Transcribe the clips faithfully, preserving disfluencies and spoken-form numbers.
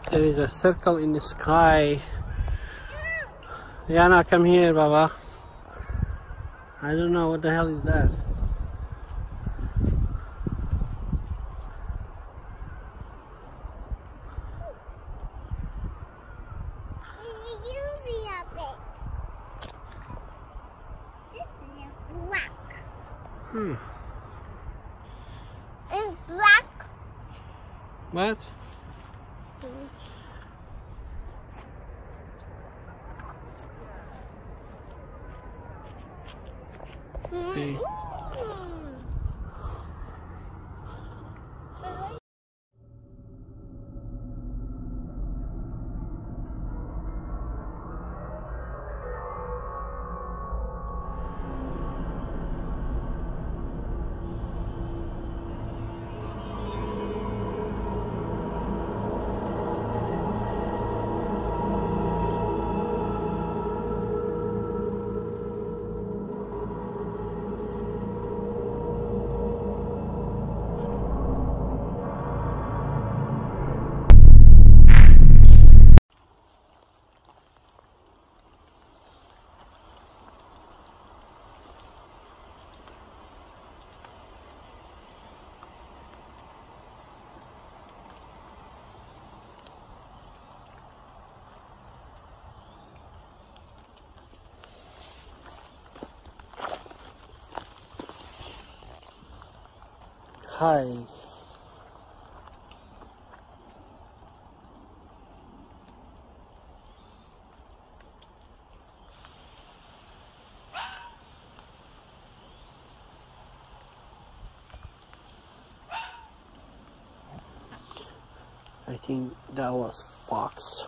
There is a circle in the sky. Yana, come here, Baba. I don't know what the hell is that. Hmm. It's black. What? Hey. Hi. I think that was fox.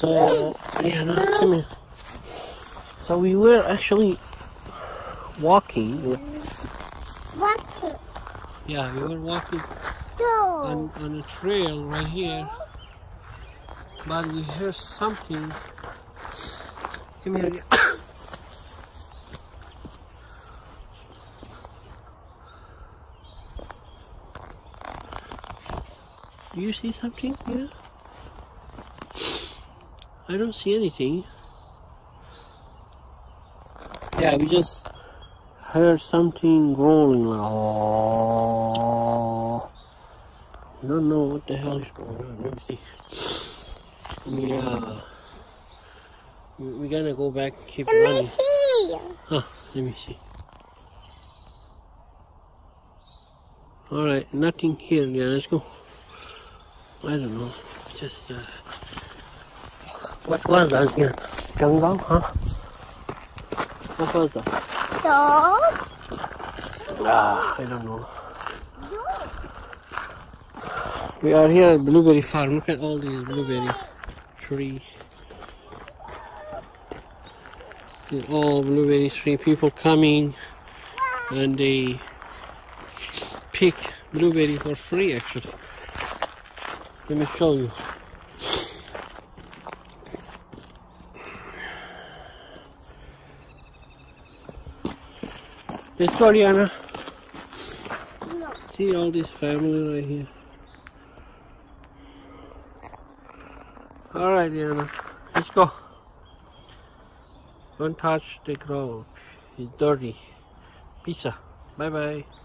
So, yeah, no, come here. So we were actually walking. Walking. Yeah, we were walking No. on, on a trail right here. But we heard something. Come here. Do you see something here? I don't see anything. Yeah, we just heard something growling. Like, oh, I don't know what the hell is going on. Let me see. Yeah, we're gonna go back and keep Let running. me see. Huh, let me see. Alright, nothing here. Yeah, let's go. I don't know. Just, uh, what was that here? Jungle, huh? What was that? Dog. Ah, I don't know. We are here at Blueberry Farm. Look at all these blueberry trees. These all blueberry tree. People coming and they pick blueberry for free actually. Let me show you. Let's go, Diana. No. See all this family right here. Alright, Diana. Let's go. Don't touch the ground. It's dirty. Pizza. Bye bye.